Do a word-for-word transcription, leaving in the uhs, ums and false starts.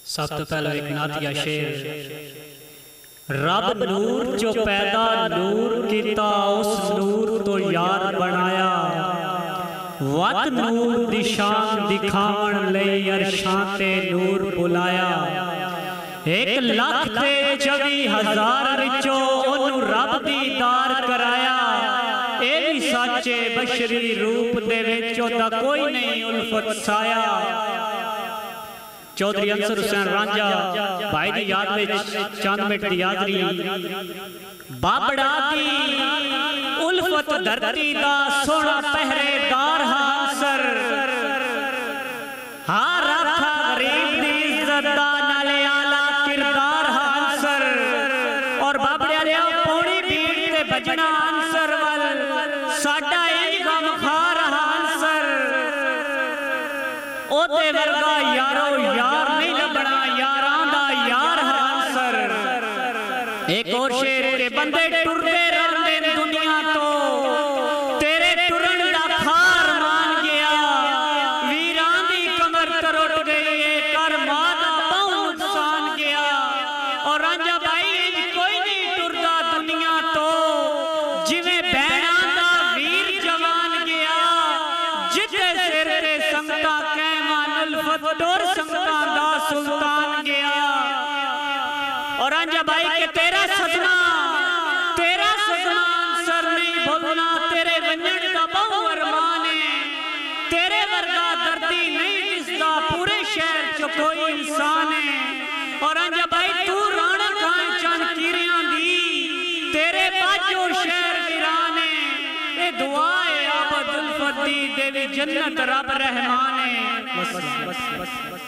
सब तो पहले एक नातिया शेर। रब नूर जो पैदा नूर किता उस नूर तो यार बनाया, वत नूर दिशान दिखावन लई अरशां ते नूर बुलाया। एक लख ते चौबी हजार विचों ओनू रब दीदार कराया। ए भी सच्चे बशरी रूप दे विच ओदा कोई नहीं उल्फत साया। चौधरी अंसर हुसैन रांझा भाई की याद में चंद मिनट की यादरी। बाबड़ा दी उल्फत धरती दा सोना पहरेदार हांसर, हां रखा गरीब दी इज्जत दा नाले आला किरदार हांसर। और बाबड़िया ने पौड़ी भीड़ ते बजना आंसर वल साडा इंज गमखार हांसर। ओदे वर्गा यारो यार नहीं लबना यारां दा यार हांसर। एक और शेर के बंदे टुरदे रहंदे दुनिया तो तेरे टुरन दा खार मान गया। वीरां दी कमर टुट गई है कर मां दा पांव नुकसान गया। और रांझा भाई इंज कोई नहीं टुरदा दुनिया तो जिवें बहनां दा वीर जवान गया। जिथे सिर ते संगता टोर संगतां दा सुल्तान गया। और रांझा भाई के तेरा सदमा तेरा सदमा अंसर नहीं भूलना। तेरे वंजन दा बहु अरमान है, तेरे वर्गा दर्दी नहीं दिसदा पूरे शहर च कोई इंसान है। और रांझा भाई तू राणा खान चंद कीरियां दी तेरे बाजो शहर वीरान है। ए दुआ है आबद उल्फत दी देवी जन्नत रब रहमान है। बस बस बस